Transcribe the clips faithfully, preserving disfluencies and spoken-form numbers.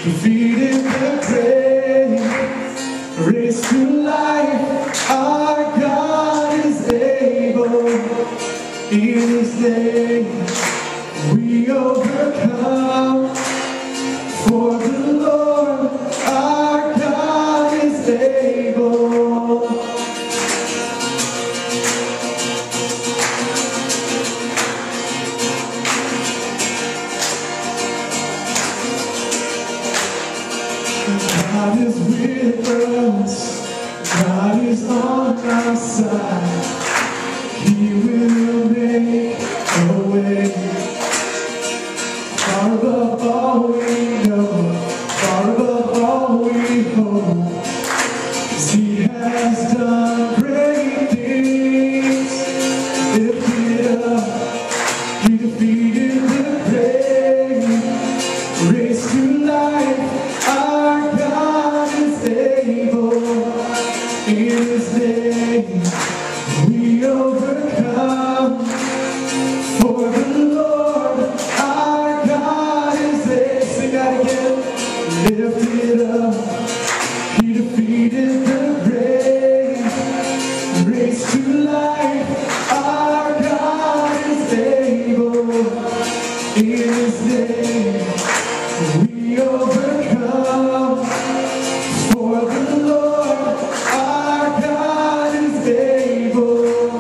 defeated the grave, raised to life. Our God is able. In His name we overcome. For the Lord our God is able. God is with us. God is on our side. He will make a way. Far above all we know, far above all we hope. 'Cause He has done great things. Lifted up, He defeated the grave, raised to life. Our God is able. In His name we overcome. For the Lord our God is able. Sing that again. Lifted up, He defeated the grave, raised to life. Our God is able. In His name we overcome. For the Lord our God is able.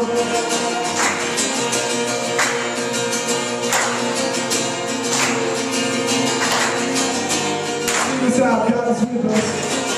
Sing this out. God is with us.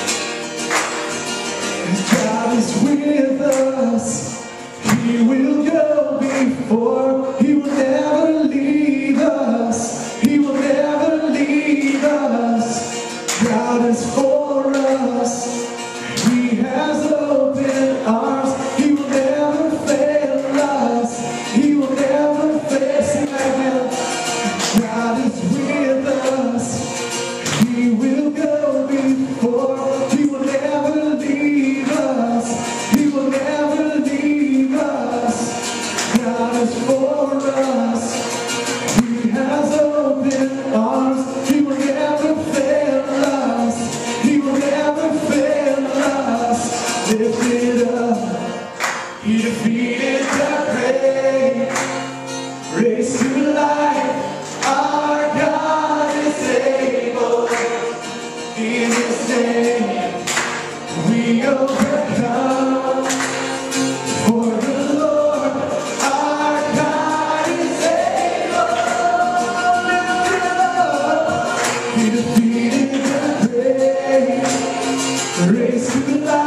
God is with us. He will go before. He will never leave us. He will never leave us. God is for us. He has open arms. He will never fail us. He will never fail. Sing that again. God is with us. He will go before. He will never leave us. He will never leave us. God is for us. He has open arms. He will never fail us. He will never fail us. Lifted up, He defeated the grave, raised to life. Our God is able. In His name we overcome. For the Lord our God is able. Lifted up, He defeated the grave, raised to life.